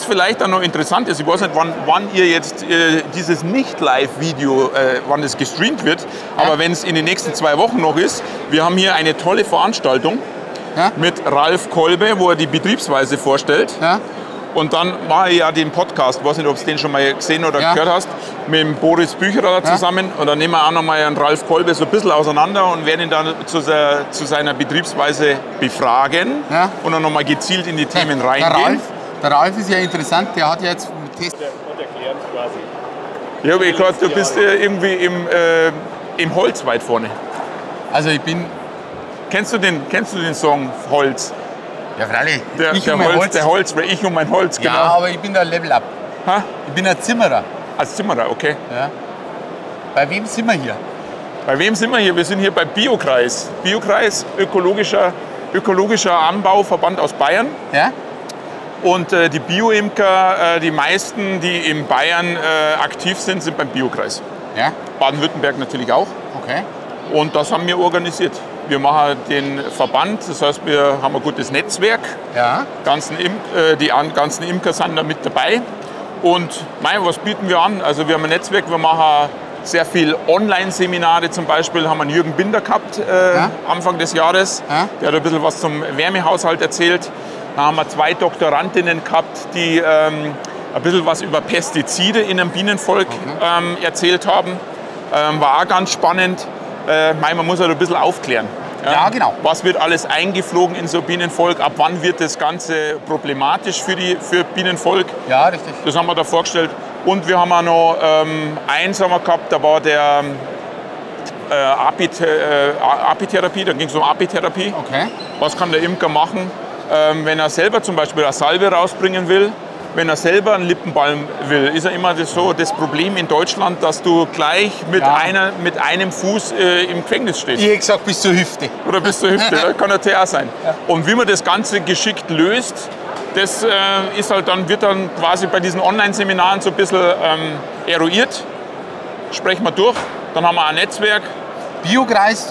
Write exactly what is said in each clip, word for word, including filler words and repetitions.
vielleicht dann noch interessant ist, ich weiß nicht, wann, wann ihr jetzt äh, dieses Nicht-Live-Video, äh, wann es gestreamt wird, ja. aber wenn es in den nächsten zwei Wochen noch ist, wir haben hier eine tolle Veranstaltung ja. mit Ralf Kolbe, wo er die Betriebsweise vorstellt. Ja. Und dann mache ich ja den Podcast, ich weiß nicht, ob du den schon mal gesehen oder ja. gehört hast, mit dem Boris Bücherer zusammen. Ja. Und dann nehmen wir auch noch mal einen Ralf Kolbe so ein bisschen auseinander und werden ihn dann zu, se zu seiner Betriebsweise befragen ja. und dann noch mal gezielt in die Themen der, reingehen. Der Ralf, der Ralf ist ja interessant, der hat ja jetzt einen Test. Und erklären quasi. Ja, aber ich glaube, du bist äh, irgendwie im, äh, im Holz weit vorne. Also ich bin... Kennst du den, kennst du den Song Holz? Ja, freilich. Der, ich der, und mein Holz, Holz. der Holz, ich und mein Holz, genau. Ja, aber ich bin der Level Up. Ha? Ich bin ein Zimmerer. Als Zimmerer, okay. Ja. Bei wem sind wir hier? Bei wem sind wir hier? Wir sind hier bei Biokreis. Biokreis, ökologischer, ökologischer Anbauverband aus Bayern. Ja. Und äh, die Bioimker, äh, die meisten, die in Bayern äh, aktiv sind, sind beim Biokreis. Ja. Baden-Württemberg natürlich auch. Okay. Und das haben wir organisiert. Wir machen den Verband, das heißt, wir haben ein gutes Netzwerk. Ja. Ganzen Im äh, die an, ganzen Imker sind da mit dabei. Und mein, was bieten wir an? Also wir haben ein Netzwerk, wir machen sehr viel Online-Seminare. Zum Beispiel haben wir einen Jürgen Binder gehabt äh, ja. Anfang des Jahres. Ja. Der hat ein bisschen was zum Wärmehaushalt erzählt. Da haben wir zwei Doktorandinnen gehabt, die ähm, ein bisschen was über Pestizide in einem Bienenvolk okay. ähm, erzählt haben. Ähm, war auch ganz spannend. Äh, man muss halt ein bisschen aufklären. Ja, ja, genau. Was wird alles eingeflogen in so Bienenvolk? Ab wann wird das Ganze problematisch für, die, für Bienenvolk? Ja, richtig. Das haben wir da vorgestellt. Und wir haben auch noch ähm, eins haben wir gehabt, da war der äh, Apit, äh, Apitherapie, da ging es um Apitherapie. Okay. Was kann der Imker machen, ähm, wenn er selber zum Beispiel eine Salbe rausbringen will? Wenn er selber einen Lippenbalm will, ist ja immer das, so, das Problem in Deutschland, dass du gleich mit, ja. einer, mit einem Fuß äh, im Gefängnis stehst. Ich hätte gesagt, bis zur Hüfte. Oder bis zur Hüfte, das kann natürlich auch sein. Ja. Und wie man das Ganze geschickt löst, das äh, ist halt dann, wird dann quasi bei diesen Online-Seminaren so ein bisschen ähm, eruiert. Sprechen wir durch, dann haben wir ein Netzwerk. Biokreis,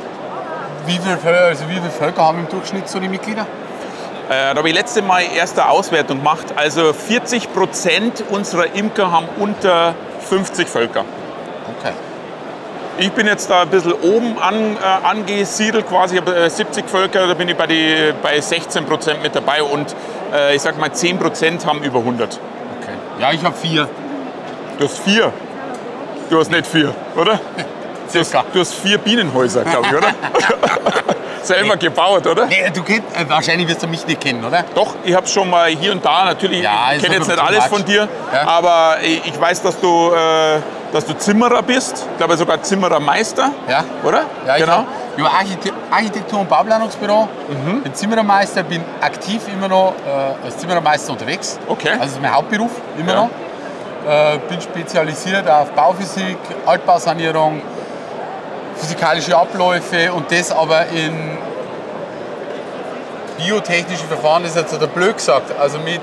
wie viele, also wie viele Völker haben im Durchschnitt so die Mitglieder? Äh, da habe ich letzte Mal erste Auswertung gemacht. Also vierzig Prozent unserer Imker haben unter fünfzig Völker. Okay. Ich bin jetzt da ein bisschen oben an, äh, angesiedelt, quasi. Ich habe äh, siebzig Völker, da bin ich bei, die, bei sechzehn Prozent mit dabei. Und äh, ich sag mal, zehn Prozent haben über hundert. Okay. Ja, ich habe vier. Du hast vier? Du hast nicht vier, oder? Du hast, du hast vier Bienenhäuser, glaube ich, oder? Selber nee. gebaut, oder? Nee, du kennst, äh, wahrscheinlich wirst du mich nicht kennen, oder? Doch, ich habe schon mal hier und da, natürlich, ja, ich kenne jetzt nicht alles von dir, ja. aber ich weiß, dass du, äh, dass du Zimmerer bist, ich glaube sogar Zimmerermeister, ja. oder? Ja, genau. Ich habe Archite Architektur- und Bauplanungsbüro, mhm. bin Zimmerermeister, bin aktiv immer noch äh, als Zimmerermeister unterwegs. Okay. Also das ist mein Hauptberuf, immer ja. noch. Äh, bin spezialisiert auf Bauphysik, Altbausanierung, physikalische Abläufe und das aber in biotechnische Verfahren, das ist jetzt der blöd gesagt, also mit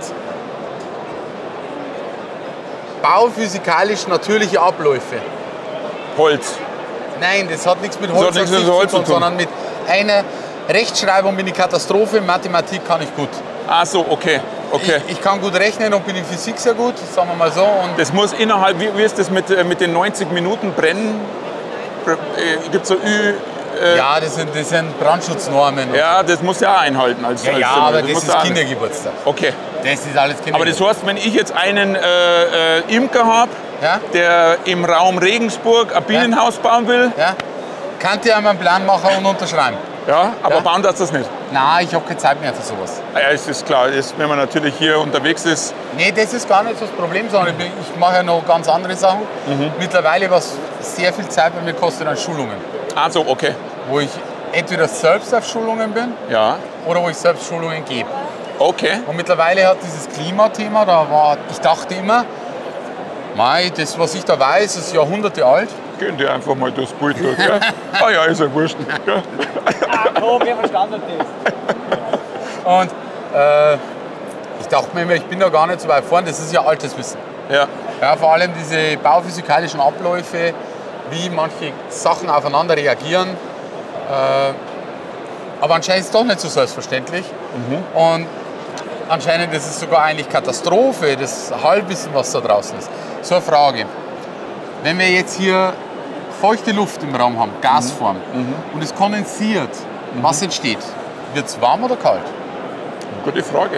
bauphysikalisch natürliche Abläufe. Holz? Nein, das hat nichts mit Holz, nichts mit Holz zu tun, sondern mit einer Rechtschreibung bin ich Katastrophe, Mathematik kann ich gut. Ach so, okay. okay. Ich, ich kann gut rechnen und bin in Physik sehr gut, sagen wir mal so. Und das muss innerhalb, wie, wie ist das mit, mit den neunzig Minuten brennen? Gibt es so Ü... Äh, ja, das sind, das sind Brandschutznormen. Ja, das muss ja auch einhalten. Als, ja, als ja Zimmer. aber das, das ist Kindergeburtstag. Okay. Das ist alles Kindergeburtstag. Aber das heißt, wenn ich jetzt einen äh, äh, Imker habe, ja? der im Raum Regensburg ein Bienenhaus ja? bauen will... Ja? Kann dir einmal einen Plan machen und unterschreiben. Ja, aber ja? bauen darfst du das nicht? Nein, ich habe keine Zeit mehr für sowas. Ja, es ist klar, ist, wenn man natürlich hier unterwegs ist. Nee, das ist gar nicht so das Problem, sondern ich, ich mache ja noch ganz andere Sachen. Mhm. Mittlerweile, was sehr viel Zeit bei mir kostet, an Schulungen. Ah so, okay. Wo ich entweder selbst auf Schulungen bin ja. oder wo ich selbst Schulungen gebe. Okay. Und mittlerweile hat dieses Klimathema, da war, ich dachte immer, mei, das, was ich da weiß, ist Jahrhunderte alt. Gehen die einfach mal durchs Bild durch, ja? Ah ja, ist ja wurscht. Ja. Ah, komm, wer verstanden das? Und äh, ich dachte mir immer, ich bin da gar nicht so weit vorne, das ist ja altes Wissen. Ja. Ja, vor allem diese bauphysikalischen Abläufe, wie manche Sachen aufeinander reagieren. Äh, aber anscheinend ist es doch nicht so selbstverständlich. Mhm. Und anscheinend ist es sogar eigentlich Katastrophe, das Halbwissen, was da draußen ist. So eine Frage. Wenn wir jetzt hier feuchte Luft im Raum haben, Gasform, mhm. und es kondensiert, mhm. was entsteht? Wird es warm oder kalt? Gute Frage.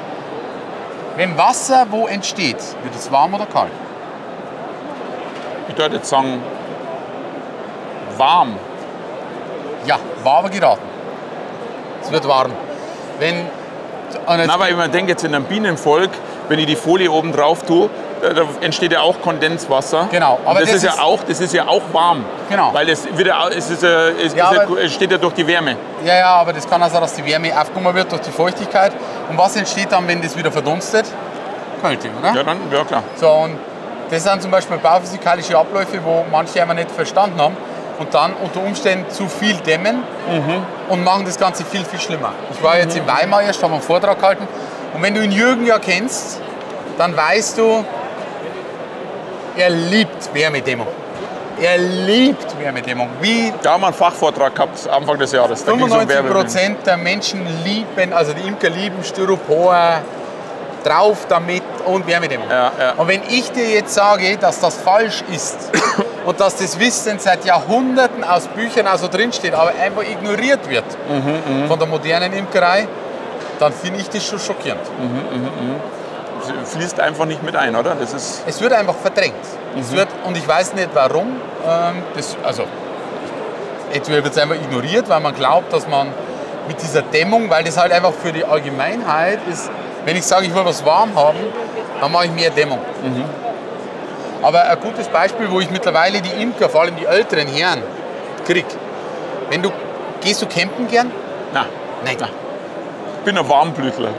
Wenn Wasser wo entsteht, wird es warm oder kalt? Ich würde jetzt sagen, warm. Ja, war aber geraten. Es wird warm. Wenn, Na, aber ich denke jetzt in einem Bienenvolk, wenn ich die Folie oben drauf tue, da entsteht ja auch Kondenswasser. Genau. Aber das, das, ist ja auch, das ist ja auch warm. Genau. Weil es, wird ja, es, ist, es, ja, ist, es steht ja durch die Wärme. Ja, ja, aber das kann auch sein, dass die Wärme aufgenommen wird durch die Feuchtigkeit. Und was entsteht dann, wenn das wieder verdunstet? Kälte, oder? Ja, dann, ja klar. So, und das sind zum Beispiel bauphysikalische Abläufe, wo manche einmal nicht verstanden haben und dann unter Umständen zu viel dämmen mhm. und machen das Ganze viel, viel schlimmer. Ich war jetzt mhm. in Weimar erst, habe einen Vortrag gehalten und wenn du ihn Jürgen ja kennst, dann weißt du, er liebt Wärmedämmung. Er liebt Wärmedämmung. Wie da haben wir einen Fachvortrag gehabt, Anfang des Jahres. fünfundneunzig Prozent der Menschen lieben, also die Imker lieben Styropor, drauf damit und Wärmedämmung. Ja, ja. Und wenn ich dir jetzt sage, dass das falsch ist und dass das Wissen seit Jahrhunderten aus Büchern also drinsteht, aber einfach ignoriert wird mhm, von der modernen Imkerei, dann finde ich das schon schockierend. Mhm, mh, mh. Fließt einfach nicht mit ein, oder? Das ist es wird einfach verdrängt. Mhm. Es wird, und ich weiß nicht warum. Ähm, das, also, entweder wird es einfach ignoriert, weil man glaubt, dass man mit dieser Dämmung, weil das halt einfach für die Allgemeinheit ist, wenn ich sage, ich will was warm haben, dann mache ich mehr Dämmung. Mhm. Aber ein gutes Beispiel, wo ich mittlerweile die Imker, vor allem die älteren Herren, kriege. Wenn du, gehst du campen gern? Nein. Nein. Nein. Ich bin ein Warmblütler.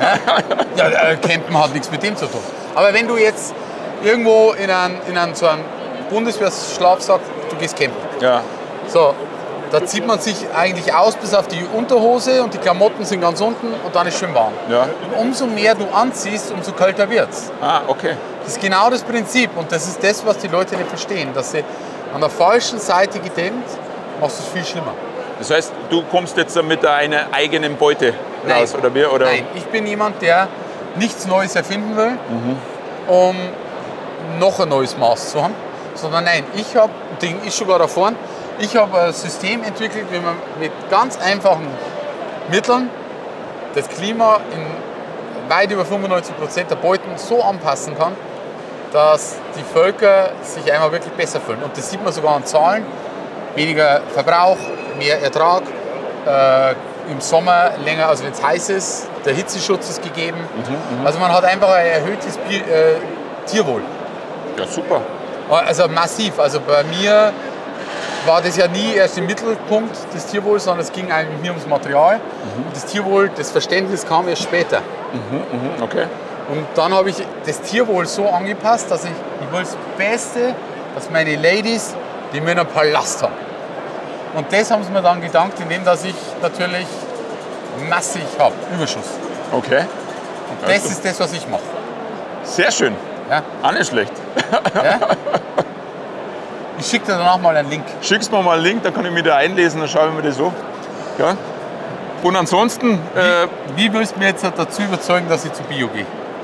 Ja, ja, campen hat nichts mit dem zu tun. Aber wenn du jetzt irgendwo in einen, in einen, so einen Bundeswehrschlafsack, du gehst campen. Ja. So, da zieht man sich eigentlich aus bis auf die Unterhose und die Klamotten sind ganz unten und dann ist schön warm. Ja. Und umso mehr du anziehst, umso kälter wird es. Ah, okay. Das ist genau das Prinzip und das ist das, was die Leute nicht verstehen. Dass sie an der falschen Seite gedämmt, machst du es viel schlimmer. Das heißt, du kommst jetzt mit deiner eigenen Beute Nein. raus, oder wir? Oder? Nein, ich bin jemand, der nichts Neues erfinden will, mhm. um noch ein neues Maß zu haben. Sondern nein, ich habe, Ding ist sogar da vorne, ich habe ein System entwickelt, wie man mit ganz einfachen Mitteln das Klima in weit über fünfundneunzig Prozent der Beuten so anpassen kann, dass die Völker sich einmal wirklich besser fühlen. Und das sieht man sogar an Zahlen. Weniger Verbrauch, mehr Ertrag, äh, im Sommer länger, also wenn es heiß ist, der Hitzeschutz ist gegeben. Mhm, also man hat einfach ein erhöhtes Bier, äh, Tierwohl. Ja, super. Also massiv. Also bei mir war das ja nie erst im Mittelpunkt des Tierwohls, sondern es ging eigentlich mir ums Material. Mhm. Und das Tierwohl, das Verständnis kam erst später. Mhm, mh, okay. Und dann habe ich das Tierwohl so angepasst, dass ich, ich will das Beste, dass meine Ladies, die mir einen Palast haben. Und das haben sie mir dann gedankt, indem dass ich natürlich massig habe, Überschuss. Okay. Und das ist das, was ich mache. Sehr schön. Ja. Auch nicht schlecht. Ja? Ich schicke dir danach mal einen Link. Schickst mir mal einen Link, dann kann ich mich da einlesen, dann schaue ich mir das so. Ja. Und ansonsten... Wie, äh, wie willst du mir jetzt dazu überzeugen, dass ich zu Bio gehe?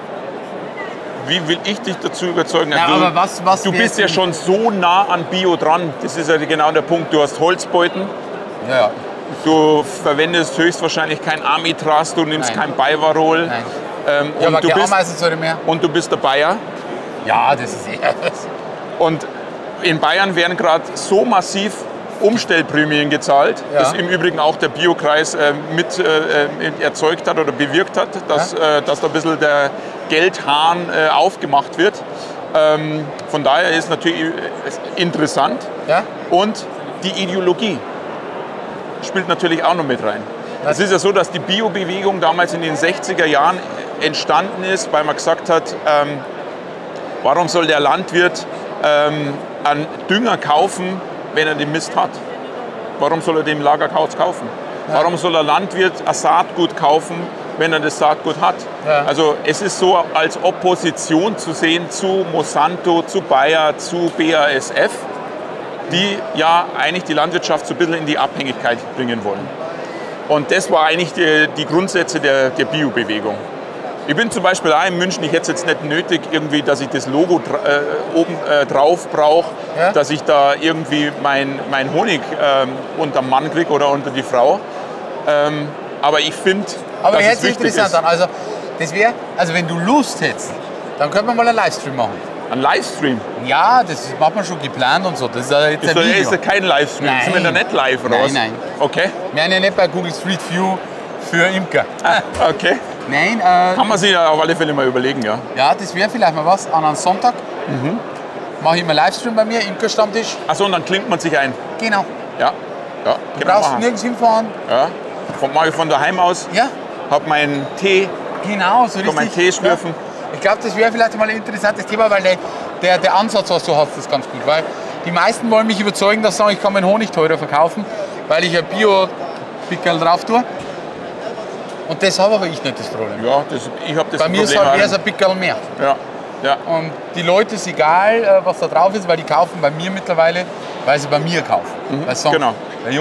Wie will ich dich dazu überzeugen? Ja, du aber was, was du bist ja schon so nah an Bio dran. Das ist ja genau der Punkt. Du hast Holzbeuten. Ja, ja. Du verwendest höchstwahrscheinlich kein Amitraz, du nimmst Nein. kein Bayvarol. Nein. Ähm, Ja, und, aber du keine bist, Ameisensäure mehr. und du bist der Bayer. Ja, das ist eher das. Und in Bayern werden gerade so massiv Umstellprämien gezahlt, Ja. das im Übrigen auch der Biokreis äh, mit äh, erzeugt hat oder bewirkt hat, dass, Ja. äh, dass da ein bisschen der Geldhahn äh, aufgemacht wird. Ähm, von daher ist natürlich äh, interessant. Ja? Und die Ideologie spielt natürlich auch noch mit rein. Es ist ja so, dass die Bio-Bewegung damals in den sechziger Jahren entstanden ist, weil man gesagt hat, ähm, warum soll der Landwirt ähm, einen Dünger kaufen, wenn er den Mist hat? Warum soll er den Lagerhaus kaufen? Ja. Warum soll der Landwirt ein Saatgut kaufen, wenn er das Saatgut hat? Ja. Also es ist so als Opposition zu sehen zu Monsanto, zu Bayer, zu B A S F, die ja eigentlich die Landwirtschaft so ein bisschen in die Abhängigkeit bringen wollen. Und das war eigentlich die, die Grundsätze der, der Bio-Bewegung. Ich bin zum Beispiel auch in München, ich hätte es jetzt nicht nötig, irgendwie, dass ich das Logo äh, oben äh, drauf brauche, ja? dass ich da irgendwie mein, mein Honig ähm, unterm Mann kriege oder unter die Frau. Ähm, aber ich finde, aber dass hört es sich wichtig interessant ist. an. Also, das wäre, also wenn du Lust hättest, dann könnte man mal einen Livestream machen. Ein Livestream? Ja, das hat man schon geplant und so. Das ist ja jetzt ist ein da, Video. Ist da kein Livestream? Nein. Sind wir da nicht live oder nein, was? Nein, Okay. Wir sind ja nicht bei Google Street View für Imker. Ah, okay. Nein. Äh, Kann man sich ja auf alle Fälle mal überlegen, ja. Ja, das wäre vielleicht mal was. An einem Sonntag mhm. mache ich immer Livestream bei mir, Imkerstammtisch. Achso, und dann klingt man sich ein. Genau. Ja. ja du brauchst machen. nirgends hinfahren. Ja. Von, mache ich von daheim aus. Ja. Hab meinen Tee. Genau, so richtig. meinen Tee schlürfen. Ja. Ich glaube, das wäre vielleicht mal ein interessantes Thema, weil der, der, der Ansatz, was du hast, ist ganz gut. Weil die meisten wollen mich überzeugen, dass sie sagen, ich kann meinen Honig teurer verkaufen, weil ich ein Bio-Pickerl drauf tue. Und das habe aber ich nicht das Problem. Ja, das, ich habe das Bei mir ist halt eher so ein Pickerl mehr. Ja. Ja. Und die Leute ist egal, was da drauf ist, weil die kaufen bei mir mittlerweile, weil sie bei mir kaufen. Mhm. Weil sie sagen, genau. Ja,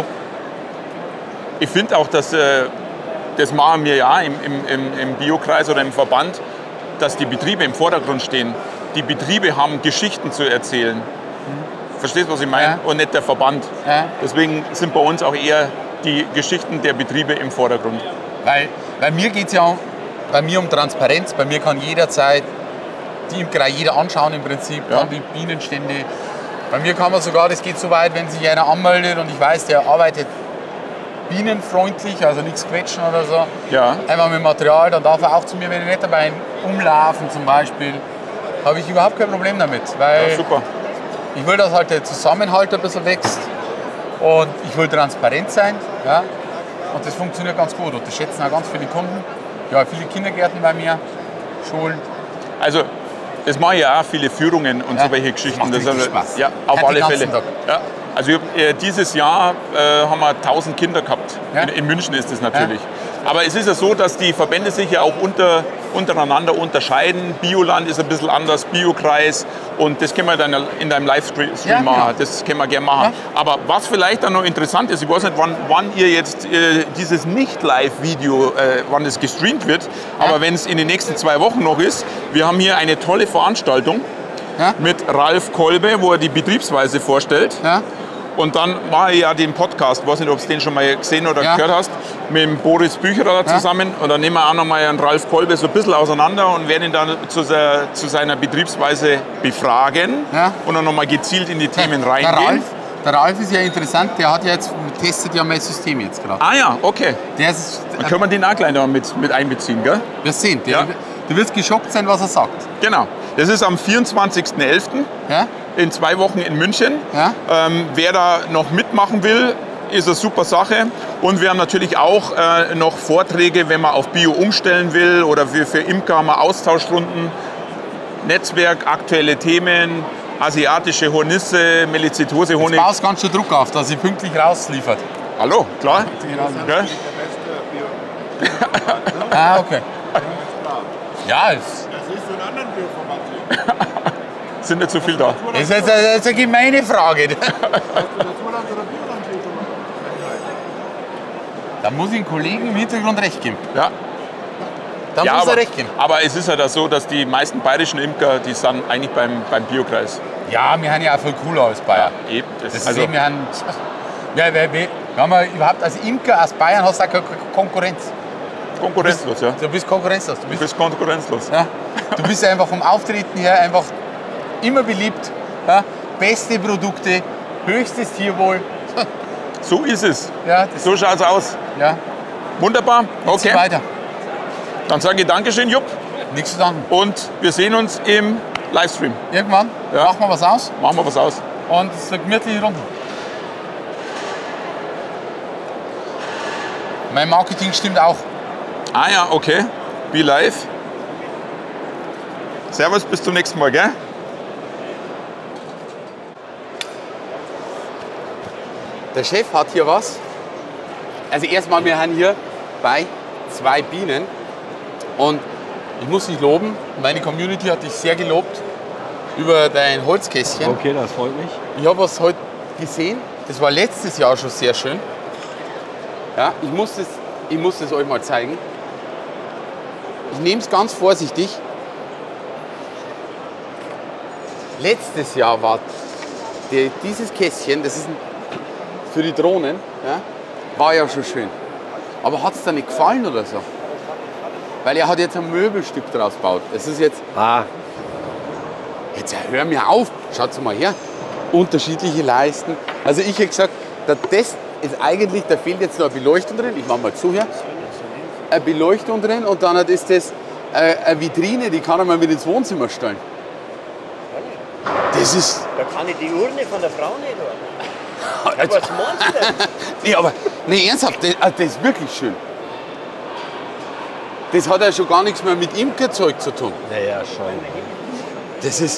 ich finde auch, dass äh, das machen wir ja im, im, im, im Biokreis oder im Verband, dass die Betriebe im Vordergrund stehen. Die Betriebe haben Geschichten zu erzählen. Mhm. Verstehst du, was ich meine? Ja. Und nicht der Verband. Ja. Deswegen sind bei uns auch eher die Geschichten der Betriebe im Vordergrund. Weil bei mir geht es ja um, bei mir um Transparenz. Bei mir kann jederzeit die Imkerei jeder anschauen im Prinzip, ja. kann die Bienenstände. Bei mir kann man sogar, das geht so weit, wenn sich einer anmeldet und ich weiß, der arbeitet bienenfreundlich, also nichts quetschen oder so. Ja. Einfach mit Material, dann darf er auch zu mir, wenn ich nicht dabei umlaufen zum Beispiel, habe ich überhaupt kein Problem damit. Weil ja, super. Ich will, dass halt der Zusammenhalt ein bisschen wächst und ich will transparent sein. Ja? Und das funktioniert ganz gut und das schätzen auch ganz viele Kunden. Ja, viele Kindergärten bei mir, Schulen. Also, das mache ich ja auch, viele Führungen und ja, so welche Geschichten. Das macht das Spaß. Ja, auf Hat alle Fälle. Tag. Ja. Also äh, dieses Jahr äh, haben wir tausend Kinder gehabt. Ja. In, in München ist das natürlich. Ja. Aber es ist ja so, dass die Verbände sich ja auch unter, untereinander unterscheiden. Bioland ist ein bisschen anders, Biokreis. Und das können wir dann in deinem Livestream ja, machen. genau. Das können wir gerne machen. Ja. Aber was vielleicht dann noch interessant ist, ich weiß nicht, wann, wann ihr jetzt äh, dieses Nicht-Live-Video, äh, wann es gestreamt wird. Ja. Aber wenn es in den nächsten zwei Wochen noch ist, wir haben hier eine tolle Veranstaltung. Ja. Mit Ralf Kolbe, wo er die Betriebsweise vorstellt. Ja. Und dann mache ich ja den Podcast, ich weiß nicht, ob du den schon mal gesehen oder ja. gehört hast, mit dem Boris Bücherer zusammen. Ja. Und dann nehmen wir auch noch mal einen Ralf Kolbe so ein bisschen auseinander und werden ihn dann zu, se zu seiner Betriebsweise befragen ja. und dann noch mal gezielt in die Themen der, reingehen. Der Ralf, der Ralf ist ja interessant, der hat ja jetzt, testet ja mein System jetzt gerade. Ah ja, okay. Der ist, dann können wir den auch gleich noch mit, mit einbeziehen, gell? Wir sehen, der, ja. du wirst geschockt sein, was er sagt. Genau. Das ist am vierundzwanzigsten elften Ja? in zwei Wochen in München. Ja? Ähm, wer da noch mitmachen will, ist eine super Sache. Und wir haben natürlich auch äh, noch Vorträge, wenn man auf Bio umstellen will oder für, für Imker haben wir Austauschrunden, Netzwerk, aktuelle Themen, asiatische Hornisse, Melizitose-Honig. Jetzt baust ganz schön Druck auf, dass sie pünktlich rausliefert. Hallo, klar? Ja? Ah, okay. Ja, es sind nicht so viel da. Das ist jetzt eine, eine gemeine Frage. Da muss ich den Kollegen im Hintergrund recht geben. Ja. Da ja, muss aber, er recht geben. Aber es ist ja halt so, dass die meisten bayerischen Imker, die sind eigentlich beim, beim Biokreis. Ja, wir haben ja auch viel cooler als Bayer. Ja, eben. Das, das also, ist eben, wir haben, ja, wir, wir haben ja überhaupt als Imker aus Bayern hast du auch keine Konkurrenz. Konkurrenzlos, du bist, ja. Du bist konkurrenzlos. Du bist, du bist konkurrenzlos. Ja, du bist einfach vom Auftreten her einfach immer beliebt. Ja, beste Produkte, höchstes Tierwohl. So ist es. Ja, so schaut es aus. Ja. Wunderbar. Jetzt okay. Weiter. Dann sage ich Dankeschön, Jupp. Nichts zu danken. Und wir sehen uns im Livestream. Irgendwann ja. machen wir was aus. Machen wir was aus. Und es ist eine gemütliche Runde. Mein Marketing stimmt auch. Ah ja, okay. Be live. Servus, bis zum nächsten Mal, gell? Der Chef hat hier was. Also erstmal, wir haben hier bei zwei Bienen. Und ich muss dich loben, meine Community hat dich sehr gelobt über dein Holzkästchen. Okay, das freut mich. Ich habe was heute gesehen, das war letztes Jahr schon sehr schön. Ja, ich muss das, ich muss das euch mal zeigen. ich nehme es ganz vorsichtig. Letztes Jahr war die, dieses Kästchen, das ist ein, für die Drohnen, ja, war ja schon schön. Aber hat es da nicht gefallen oder so? Weil er hat jetzt ein Möbelstück draus gebaut. Es ist jetzt... Ah. Jetzt hör mir auf, schaut mal her. Unterschiedliche Leisten. Also ich hätte gesagt, der Test ist eigentlich, da fehlt jetzt noch eine Beleuchtung drin. Ich mache mal zu hier. Eine Beleuchtung drin und dann ist das eine Vitrine, die kann man mit ins Wohnzimmer stellen. Das ist... Da kann ich die Urne von der Frau nicht haben. Also, Was meinst du denn? nee, aber nee, ernsthaft, das, also das ist wirklich schön. Das hat ja schon gar nichts mehr mit Imkerzeug zu tun. Naja, schon. Das ist...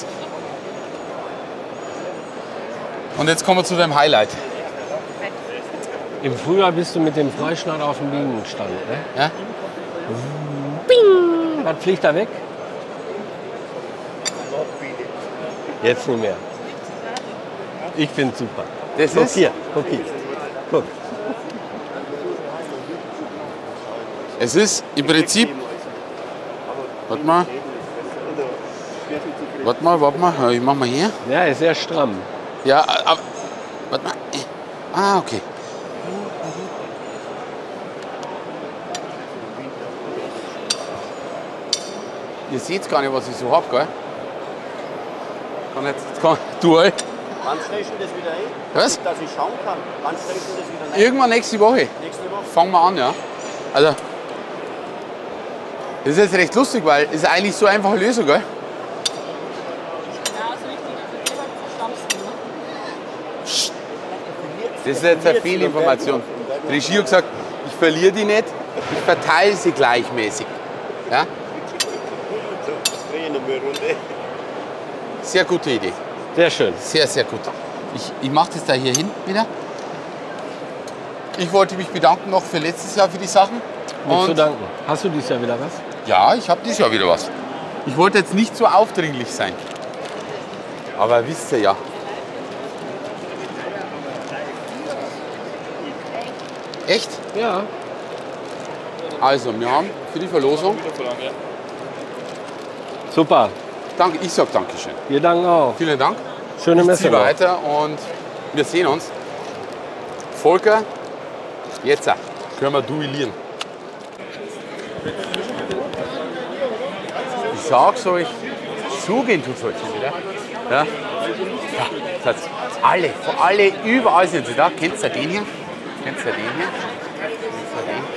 Und jetzt kommen wir zu deinem Highlight. Im Frühjahr bist du mit dem Freischneider auf dem Bienenstand. Ne? Ja? Bing! Was fliegt da weg? Jetzt nicht mehr. Ich finde super. Das Guck ist... hier, guck hier. Guck. Es ist im Prinzip... Warte mal. Warte mal, warte mal. Ich mach mal hier. Ja, ist sehr stramm. Ja, aber... Warte mal. Ah, okay. Ihr seht gar nicht, was ich so hab, gell? Kann jetzt... jetzt kann, du, ey. Wann stellst du das wieder ein? Was? Dass ich schauen kann. Wann stellst du das wieder ein? Irgendwann nächste Woche. Nächste Woche? Fangen wir an, ja. Also... Das ist jetzt recht lustig, weil es ist eigentlich so eine einfache Lösung, gell? Das ist jetzt eine Fehlinformation. Die Regie hat gesagt, ich verliere die nicht, ich verteile sie gleichmäßig. Ja? Sehr gute Idee. Sehr schön. Sehr, sehr gut. Ich, ich mache das da hier hin wieder. Ich wollte mich bedanken noch für letztes Jahr für die Sachen. Nicht zu Und danken. Hast du dieses Jahr wieder was? ja, ich habe dieses Jahr wieder was. Ich wollte jetzt nicht so aufdringlich sein. Aber wisst ihr ja. Echt? Ja. Also, wir haben für die Verlosung. Super. Danke, ich sage Dankeschön. Wir danken auch. Vielen Dank. Schöne Ich Messe ziehe noch. weiter und wir sehen uns. Volker, jetzt können wir duellieren. Ich sag's euch, zugehen tut's euch schon wieder. Ja. Ja, das heißt, alle, vor alle, überall sind sie da. Kennt ihr den hier? Kennt ihr den hier? Kennt ihr den?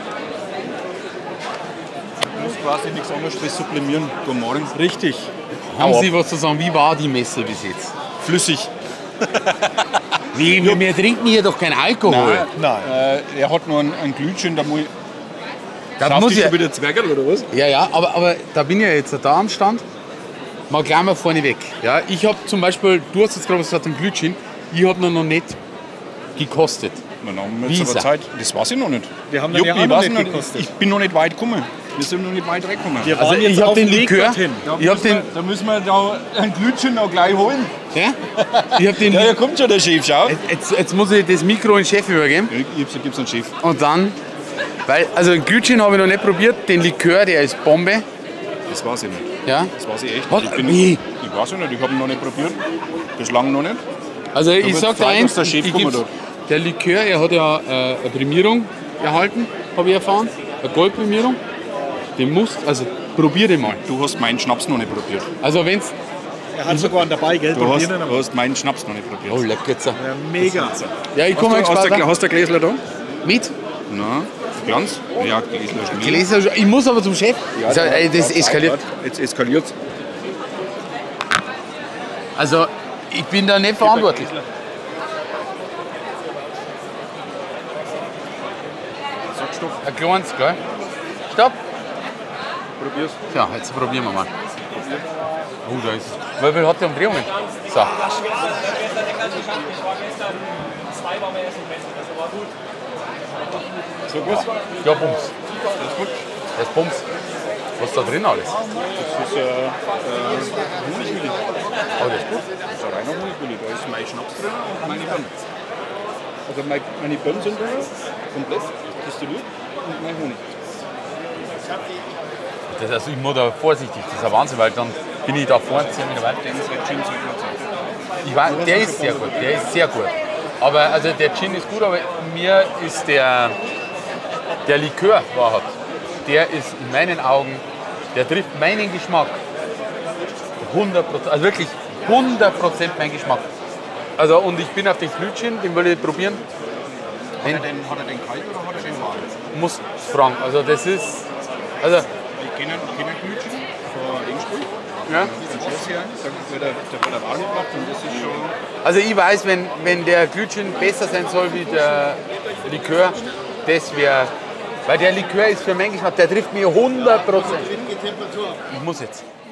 Ich muss quasi nichts anderes als sublimieren. Guten Morgen. Richtig. Haben Sie was zu sagen? Wie war die Messe bis jetzt? Flüssig. Wie, wir, wir trinken hier doch keinen Alkohol. Nein. Äh, er hat nur einen, einen Glühwein, da muss ich. Das Darf muss ich ja, schon wieder Zwergerl oder was? ja, ja, aber, aber da bin ich ja jetzt da am Stand. Mal gleich mal vorne weg. Ja, ich habe zum Beispiel, du hast jetzt gerade gesagt, einen Glühwein, ich habe noch nicht gekostet. Na, dann haben wir jetzt Visa. aber Zeit. Das weiß ich noch nicht. Wir haben Jupp, dann ja ich auch noch weiß nicht nicht, gekostet. ich bin noch nicht weit gekommen. Wir sind noch nicht weit weggekommen. Wir Also waren jetzt ich habe auf den dem Weg Likör, dorthin. Da, ich habe müssen den, wir, da müssen wir da ein Glütchen noch gleich holen. ja, ich habe den, Ja, hier kommt schon der Chef, schau. jetzt, jetzt muss ich das Mikro in den Chef übergeben Ich gib's einen Chef. und dann, weil, also den Glühwein habe ich noch nicht probiert, den Likör, der ist Bombe, Das weiß ich nicht. ja. Das weiß ich echt Was? nicht. Ich, bin, Wie? ich weiß ich nicht, ich habe ihn noch nicht probiert. Bislang noch nicht. Also ich wird sag dir Zeit, eins, dass der Chef ich kommen geb's- darf. der Likör, er hat ja äh, eine Prämierung erhalten, habe ich erfahren, eine Goldprämierung. Den musst, also probier den mal. Du hast meinen Schnaps noch nicht probiert. Also wenn's, Er hat sogar einen dabei, gell? Du hast, Probieren. du hast meinen Schnaps noch nicht probiert. oh leck jetzt. Ja, mega. Ja, ich Hast komme du, jetzt hast, später du, hast du ein Gläsler da? mit. Na, Glanz? Ja, Gläsler ist mehr. Gläser, ich muss aber zum Chef. Ich sag, ey, das eskaliert. Jetzt eskaliert Also ich bin da nicht verantwortlich. Sag Stopp, Ein kleines, gell? Stopp. probier's. Ja, jetzt probieren wir mal. Oh, da ist. Wie viel hat der Umdrehungen? So. So gut? Ja, Bums. Das ist gut. Das ist Bums. Was ist da drin alles? Das ist äh, äh, Honigmilch. Oh, das ist gut. Das ist ein reiner Honigmilch. Da ist mein Schnaps drin und meine Birnen. Also meine, meine Birnen sind drin, komplett destilliert und mein Honig. Das, also ich muss da vorsichtig, das ist ein Wahnsinn, weil dann bin ich da vorne zehn Minuten weiter. Ich weiß, der ist sehr gut, der ist sehr gut. Aber also der Gin ist gut, aber mir ist der, der Likör, war der ist in meinen Augen, der trifft meinen Geschmack. hundert Prozent, also wirklich hundert Prozent mein Geschmack. Also und ich bin auf den Flütchen, den will ich probieren. Hat er, den, hat er den kalt oder hat er den warm? Muss fragen, also das ist, also Ich kenne einen Glütchen von Ingspiel. ja. Von Schloss her, da wird er, der wird er warm gebracht und das ist schon... Also ich weiß, wenn, wenn der Glütchen besser sein soll wie der Likör, das wäre, weil der Likör ist für meinen Geschmack, der trifft mir hundert Prozent. Ich muss jetzt.